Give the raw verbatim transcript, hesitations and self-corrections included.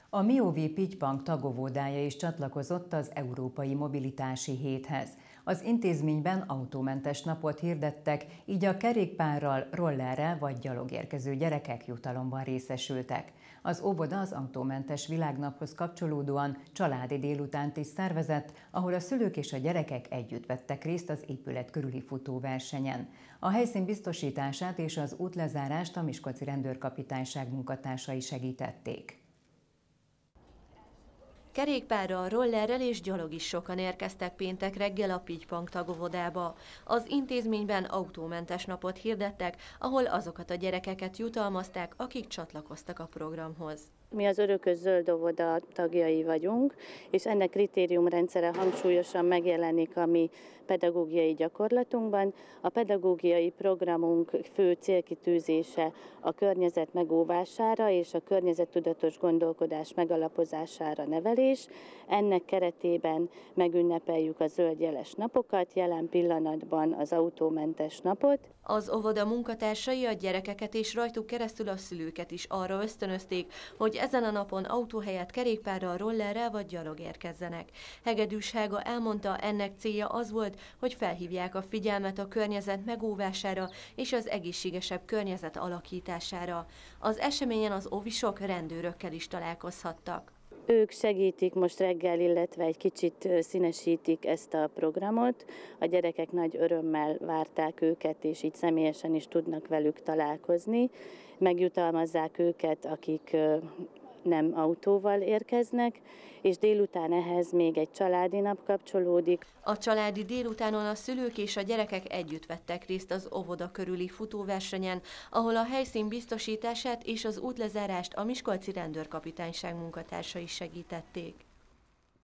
A Mióvi Pitypank tagóvodája is csatlakozott az Európai Mobilitási Héthez. Az intézményben autómentes napot hirdettek, így a kerékpárral, rollerrel vagy gyalog érkező gyerekek jutalomban részesültek. Az óvoda az autómentes világnaphoz kapcsolódóan családi délutánt is szervezett, ahol a szülők és a gyerekek együtt vettek részt az épület körüli futóversenyen. A helyszín biztosítását és az útlezárást a Miskolci Rendőrkapitányság munkatársai segítették. Kerékpárral, rollerrel és gyalog is sokan érkeztek péntek reggel a Pitypank tagóvodába. Az intézményben autómentes napot hirdettek, ahol azokat a gyerekeket jutalmazták, akik csatlakoztak a programhoz. Mi az Örökös Zöld Óvoda tagjai vagyunk, és ennek kritériumrendszere hangsúlyosan megjelenik a mi pedagógiai gyakorlatunkban. A pedagógiai programunk fő célkitűzése a környezet megóvására és a környezettudatos gondolkodás megalapozására nevelés. Ennek keretében megünnepeljük a zöldjeles napokat, jelen pillanatban az autómentes napot. Az óvoda munkatársai a gyerekeket és rajtuk keresztül a szülőket is arra ösztönözték, hogy ezen a napon autó helyett kerékpárral, rollerrel vagy gyalog érkezzenek. Hegedűs Helga elmondta, ennek célja az volt, hogy felhívják a figyelmet a környezet megóvására és az egészségesebb környezet alakítására. Az eseményen az óvisok rendőrökkel is találkozhattak. Ők segítik most reggel, illetve egy kicsit színesítik ezt a programot. A gyerekek nagy örömmel várták őket, és így személyesen is tudnak velük találkozni. Megjutalmazzák őket, akik nem autóval érkeznek, és délután ehhez még egy családi nap kapcsolódik. A családi délutánon a szülők és a gyerekek együtt vettek részt az óvoda körüli futóversenyen, ahol a helyszín biztosítását és az útlezárást a Miskolci Rendőrkapitányság munkatársai segítették.